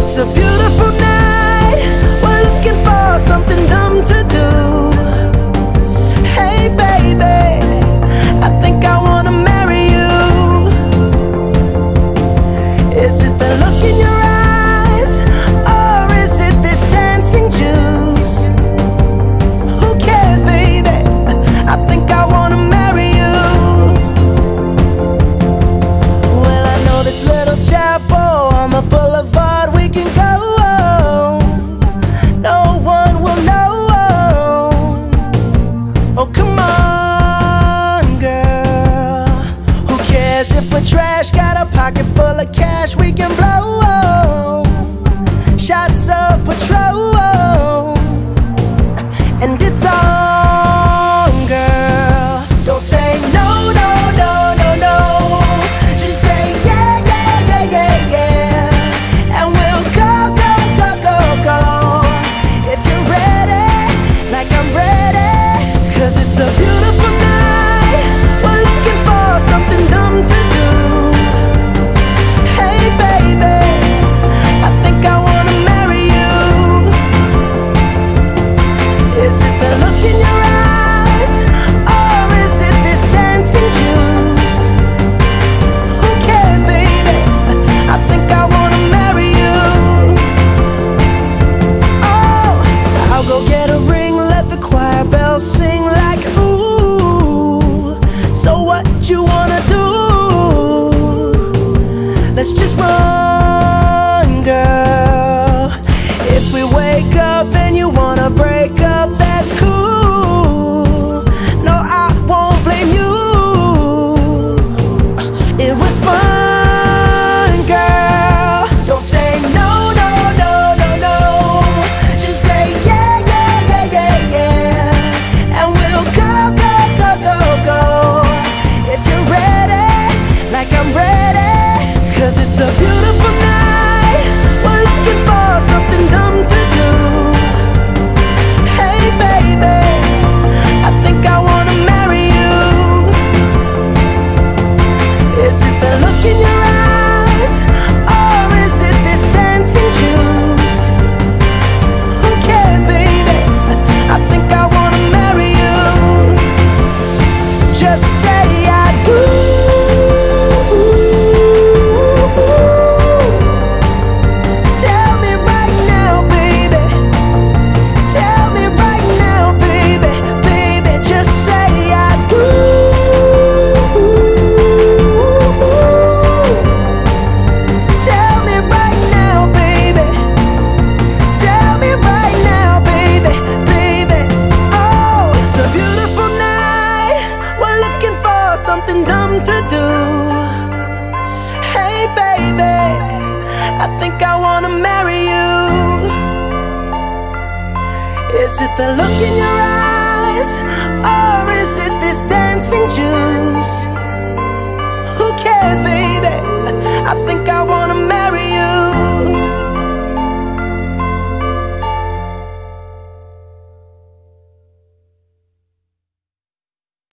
It's a beautiful night, we're looking for something dumb to do. Hey baby, I think I wanna marry you. Is it the look in your eyes, or is it this dancing juice? Who cares baby, I think I wanna marry you. Well, I know this little chapel on the boulevard we can go. No one will know. Oh come on girl, who cares if we're trash? Got a pocket full of cash we can blow. Shots of Patrol, and it's on girl. Don't say no, no, no, no, no. Just say yeah, yeah, yeah, yeah, yeah. And we'll go, go, go, go, go. If you're ready, like I'm ready. Cause it's a beautiful night, we're looking for something dumb to do. Hey baby, I think I wanna marry you. Is it the look in your eyes, or is it this dancing juice? Who cares baby, I think I wanna marry you. Oh, I'll go get a ring, let the choir bells sing like ooh. So what you wanna do? Let's just run girl. If we wake up and you wanna break up, that's cool. No, I won't blame you. It was fun girl. Don't say no, no, no, no, no. Just say yeah, yeah, yeah, yeah, yeah. And we'll go, go, go, go, go. If you're ready, like I'm ready. Cause it's a beautiful night, we're looking for something dumb to do. Hey baby, I think I wanna marry you. Is it the look in your eyes, or is it this dancing juice? Who cares baby, I think I wanna marry you. Just say I do. Tell me right now baby, tell me right now baby, baby, just say I do. Tell me right now baby, tell me right now baby, baby. Oh, it's a beautiful night, we're looking for something dumb to do. Hey baby, I think I wanna marry you. Is it the look in your eyes, or is it this dancing juice?